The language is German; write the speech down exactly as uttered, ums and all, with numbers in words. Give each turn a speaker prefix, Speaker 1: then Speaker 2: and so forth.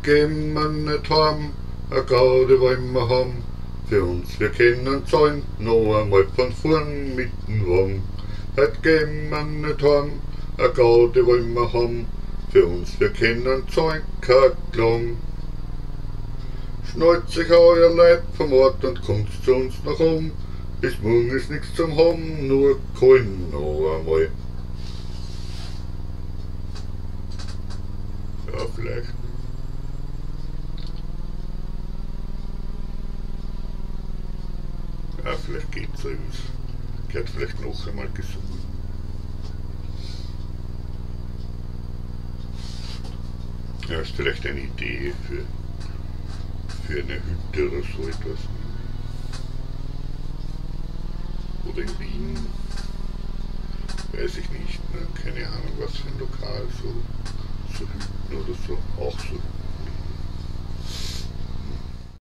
Speaker 1: gehen wir nicht heim, a Gaudi wollen wir haben. Für uns, wir können zahlen, noch einmal von vorn mit dem Wagen. Heut gehen wir nicht heim, a Gaudi wollen wir haben. Für uns, wir können zahlen, kein Klang. Schnallt sich euer Leib vom Ort und kommt zu uns nach um. Bis morgen ist nichts zum haben, nur Kohlen noch einmal. Ja, vielleicht. Ja, vielleicht geht's ja. Gehört vielleicht noch einmal gesungen. Ja, ist vielleicht eine Idee für, für eine Hütte oder so etwas. Oder in Wien. Weiß ich nicht, ne? Keine Ahnung, was für ein Lokal, so, so Hütten oder so, auch so